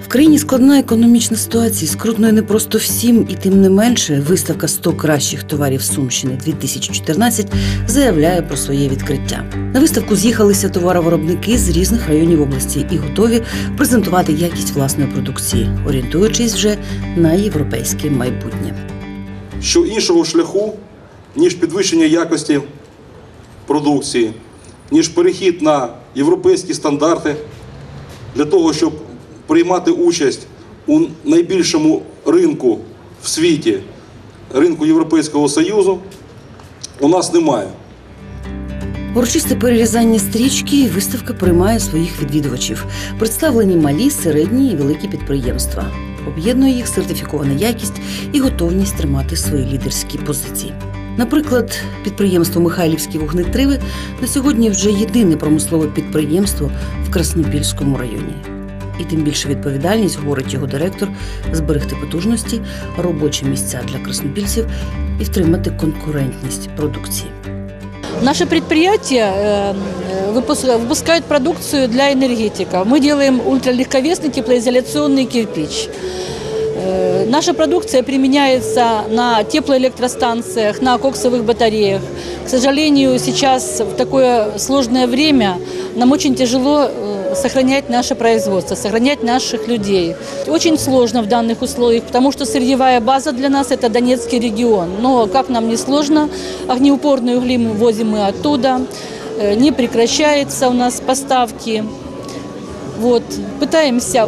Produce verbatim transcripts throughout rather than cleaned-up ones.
В країні складна економічна ситуація, скрутною не просто всім, і тим не менше виставка «сто кращих товарів Сумщини дві тисячі чотирнадцять» заявляє про своє відкриття. На виставку з'їхалися товаровиробники з різних районів області і готові презентувати якість власної продукції, орієнтуючись вже на європейське майбутнє. Що іншого шляху, ніж підвищення якості продукції, ніж перехід на європейські стандарти для того, щоб приймати участь у найбільшому ринку в світі, ринку Європейського Союзу, у нас немає. Урочисте перерізання стрічки і виставка приймає своїх відвідувачів. Представлені малі, середні і великі підприємства. Об'єднує їх сертифікована якість і готовність тримати свої лідерські позиції. Наприклад, підприємство «Михайлівські вогнетриви» на сьогодні вже єдине промислове підприємство в Краснопільському районі. І тим більше відповідальність, говорить його директор, зберегти потужності, робочі місця для краснопільців і втримати конкурентність продукції. Наше предприятие выпускает продукцию для энергетиков. Мы делаем ультралегковесный теплоизоляционный кирпич. Наша продукция применяется на теплоэлектростанциях, на коксовых батареях. К сожалению, сейчас в такое сложное время нам очень тяжело сохранять наше производство, сохранять наших людей. Очень сложно в данных условиях, потому что сырьевая база для нас – это Донецкий регион. Но как нам не сложно, огнеупорные угли мы возим мы оттуда, не прекращаются у нас поставки. Вот. Пытаемся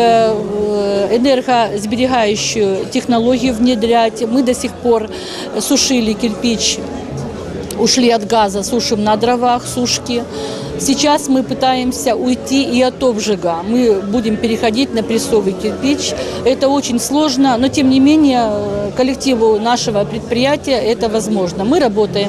энергосберегающую технологию внедрять. Мы до сих пор сушили кирпич, ушли от газа, сушим на дровах, сушки. Сейчас мы пытаемся уйти и от обжига. Мы будем переходить на прессовый кирпич. Это очень сложно, но тем не менее коллективу нашего предприятия это возможно. Мы работаем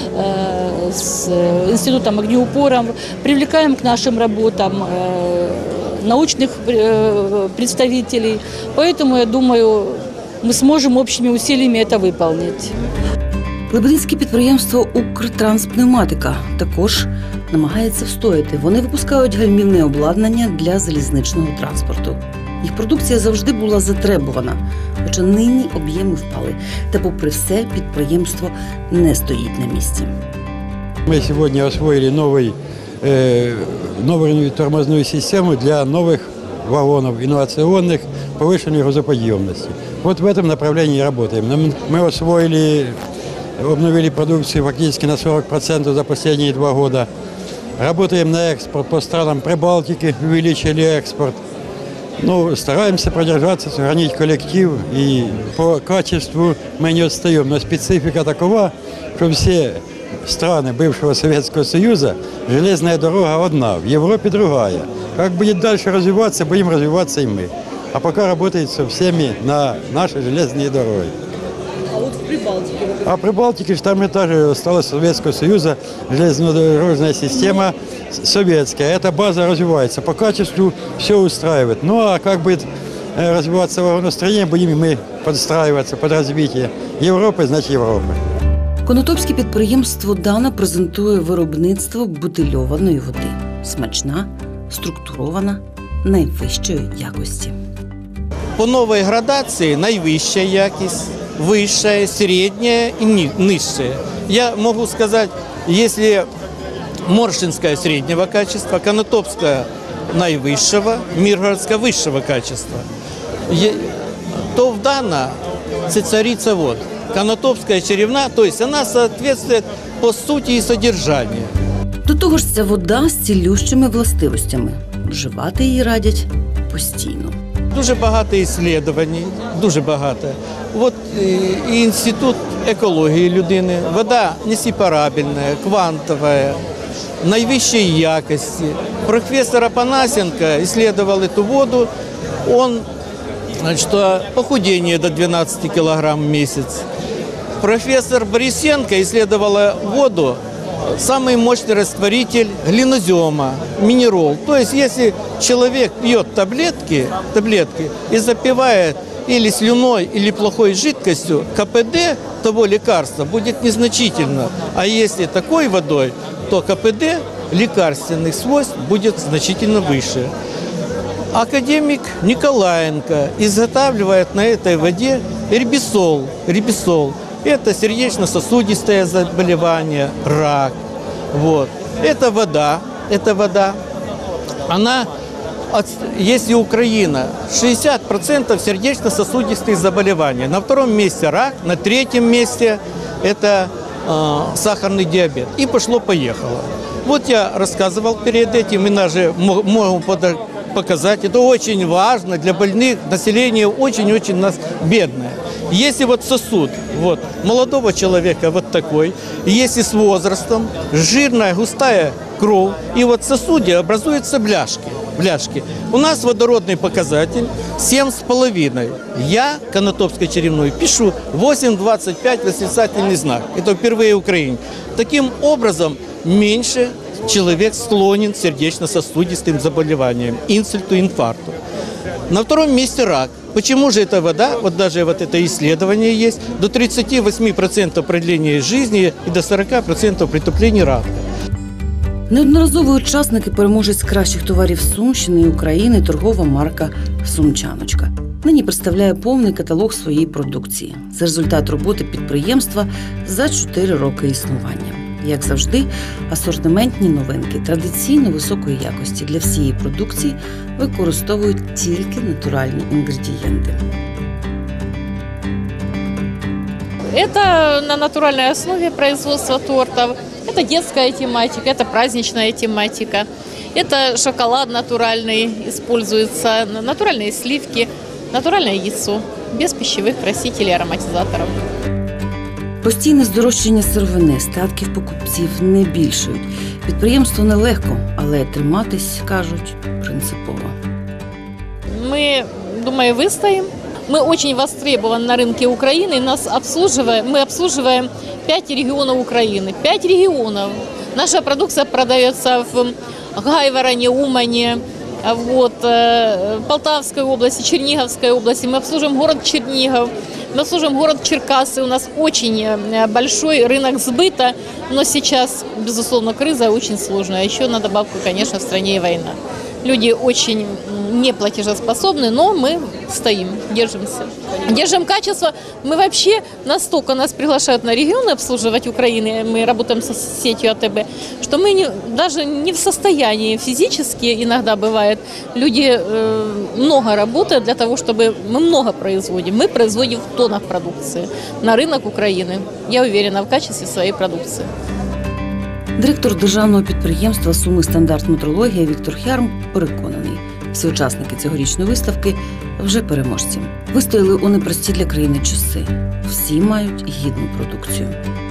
э, с институтом огнеупора, привлекаем к нашим работам э, научных э, представителей. Поэтому, я думаю, мы сможем общими усилиями это выполнить. Лебединське підприємство «Укртранспневматика» також намагається встояти. Вони випускають гальмівне обладнання для залізничного транспорту. Їх продукція завжди була затребувана, хоча нині об'єми впали. Та попри все, підприємство не стоїть на місці. Ми сьогодні освоїли новий, э, нову тормозну систему для нових вагонів, інноваційних, повищеної грузоподйомності. Вот в этом направлении работаем. Мы освоили, обновили продукцию фактически на сорок процентов за последние два года. Работаем на экспорт по странам Прибалтики, увеличили экспорт. Ну, стараемся продержаться, сохранить коллектив, и по качеству мы не отстаем. Но специфика такова, что все страны бывшего Советского Союза, железная дорога одна, в Европе другая. Как будет дальше развиваться, будем развиваться и мы. А пока работает со всеми на нашей железной дороге. А вот в Прибалтике? А в Прибалтике там тоже осталась Советского Союза, железнодорожная система советская. Эта база развивается. По качеству все устраивает. Ну а как будет развиваться вагоностроение, будем мы подстраиваться под развитие Европы, значит Европы. Конотопське підприємство «Дана» презентує виробництво бутильованої води. Смачна, структурована, найвищої якості. По новой градации наивысшая якость, высшая, средняя и низшая. Я могу сказать, если Моршинская среднего качества, Конотопская наивысшего, Миргородская высшего качества, то в Дана царица вод. Конотопская черевна, то есть она соответствует по сути и содержанию. До того ж, ця вода з цілющими властивостями. Вживати її радять постійно. Дуже багато ісследувань, дуже багато. От і інститут екології людини. Вода несепарабельна, квантова, найвищої якості. Професор Апанасенко исследовал эту воду. Он, значит, похудение до двенадцати килограмм в месяц. Профессор Борисенко исследовала воду, самый мощный растворитель глинозема, минерол. То есть, если человек пьет таблетки, таблетки и запивает или слюной, или плохой жидкостью, КПД того лекарства будет незначительно. А если такой водой, то КПД лекарственных свойств будет значительно выше. академик Николаенко изготавливает на этой воде рибисол. Рибисол – это сердечно-сосудистое заболевание, рак. Вот. Это вода, это вода. Она, если Украина, шестьдесят процентов сердечно-сосудистые заболевания. На втором месте рак, на третьем месте это э, сахарный диабет. И пошло-поехало. Вот я рассказывал перед этим, и даже могу показать. Это очень важно для больных, население очень-очень у нас бедное. Если вот сосуд вот, молодого человека вот такой, если с возрастом жирная, густая кровь, и вот в сосуде образуются бляшки. бляшки. У нас водородный показатель семь с половиной. Я, Конотопской черевной, пишу восемь двадцать пять восклицательный знак. Это впервые в Украине. Таким образом, меньше человек склонен к сердечно-сосудистым заболеваниям, инсульту, инфаркту. На втором месте рак. Почему же эта вода, вот даже вот это исследование есть, до тридцати восьми процентов продления жизни и до сорока процентов притупления рака. Неодноразовий учасник і переможець кращих товарів Сумщини і України торгова марка «Сумчаночка». Нині представляє повний каталог своєї продукції. Це результат роботи підприємства за чотири роки існування. Як завжди, асортиментні новинки традиційно високої якості для всієї продукції використовують тільки натуральні інгредієнти. Это на натуральной основе производства тортов. Это детская тематика, это праздничная тематика. Это шоколад натуральный используется, натуральные сливки, натуральное яйцо, без пищевых красителей, ароматизаторов. Постійне здорожчання сировини, статків покупців не більшають. Підприємство нелегко, але триматись, кажуть, принципово. Мы, думаю, выстоим. Мы очень востребованы на рынке Украины. Нас обслуживаем, мы обслуживаем пять регионов Украины. Пять регионов. Наша продукция продается в Гайвороне, Умане, вот, Полтавской области, Черниговской области. Мы обслуживаем город Чернигов. Мы обслуживаем город Черкассы. У нас очень большой рынок сбыта, но сейчас, безусловно, криза очень сложная. Еще на добавку, конечно, в стране и война. Люди очень неплатежеспособны, но мы стоим, держимся. Держим качество. Мы вообще настолько нас приглашают на регионы обслуживать Украины, мы работаем со сетью АТБ, что мы не, даже не в состоянии физически, иногда бывает, люди э, много работают для того, чтобы мы много производим. Мы производим в тоннах продукции на рынок Украины. Я уверена в качестве своей продукции. Директор державного підприємства «Суми Стандарт Метрологія» Віктор Хярм переконаний, всі учасники цьогорічної виставки вже переможці. Вистояли у непрості для країни часи. Всі мають гідну продукцію.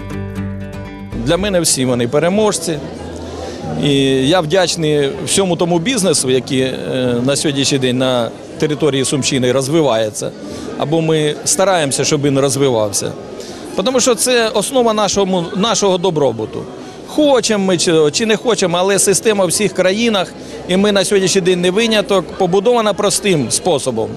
Для мене всі вони переможці. І я вдячний всьому тому бізнесу, який на сьогоднішній день на території Сумщини розвивається. Або ми стараємося, щоб він розвивався. Тому що це основа нашого, нашого добробуту. Хочемо ми чи не хочемо, але система в всіх країнах, і ми на сьогоднішній день не виняток, побудована простим способом.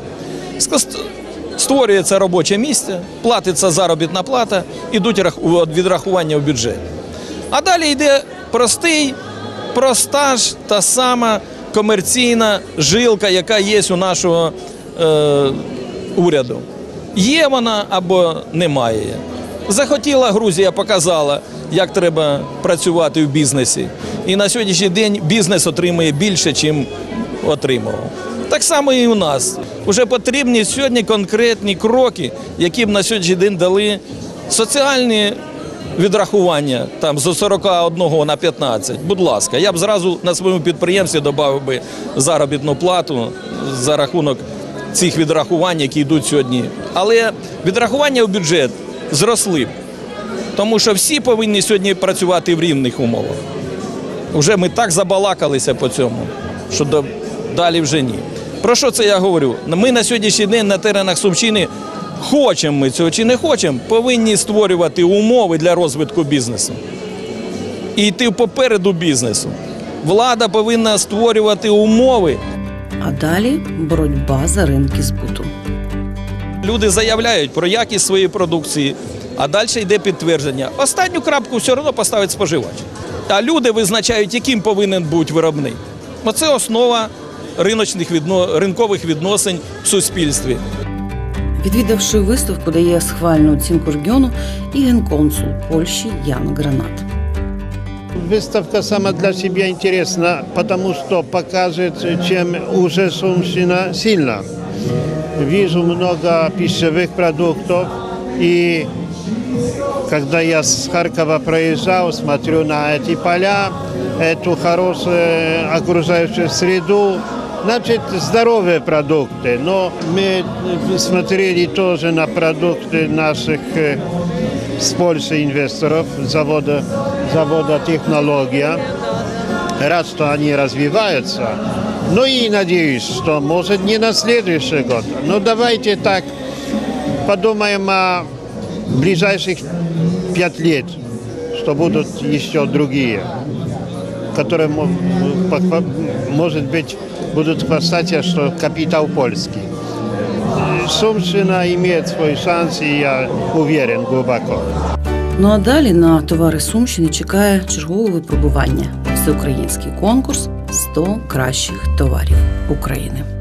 Створюється робоче місце, платиться заробітна плата, ідуть відрахування в бюджет. А далі йде простий, проста ж та сама комерційна жилка, яка є у нашого е, уряду. Є вона або немає. Захотіла Грузія, показала, як треба працювати в бізнесі. І на сьогоднішній день бізнес отримує більше, ніж отримував. Так само і у нас. Уже потрібні сьогодні конкретні кроки, які б на сьогоднішній день дали соціальні відрахування там, з сорока одного на п'ятнадцять. Будь ласка, я б зразу на своєму підприємстві додав би заробітну плату за рахунок цих відрахувань, які йдуть сьогодні. Але відрахування в бюджет зросли. Тому що всі повинні сьогодні працювати в рівних умовах. Уже ми так забалакалися по цьому, що до, далі вже ні. Про що це я говорю? Ми на сьогоднішній день на теренах Сумщини, хочемо ми цього чи не хочемо, повинні створювати умови для розвитку бізнесу. І йти попереду бізнесу. Влада повинна створювати умови. А далі боротьба за ринки збуту. Люди заявляють про якість своєї продукції, а далі йде підтвердження. Останню крапку все одно поставить споживач. А люди визначають, яким повинен бути виробник. Оце основа риночних відно... ринкових відносин в суспільстві. Відвідавши виставку, дає схвальну оцінку регіону і генконсул Польщі Ян Гранат. Выставка сама для себя интересна, потому что показывает, чем уже Сумщина сильна. Вижу много пищевых продуктов, и когда я с Харькова проезжал, смотрю на эти поля, эту хорошую окружающую среду, значит, здоровые продукты. Но мы смотрели тоже на продукты наших с Польши инвесторов, завода, завода «Технология». Рад, что они развиваются. Ну и надеюсь, что, может, не на следующий год. Но давайте так подумаем о ближайших пять лет, что будут еще другие, которые, может быть, будут хвастаться, что капитал польский. Сумщина имеет свой шанс, и я уверен глубоко. Ну а далі на товари Сумщини чекає чергове випробування – всеукраїнський конкурс «сто кращих товарів України».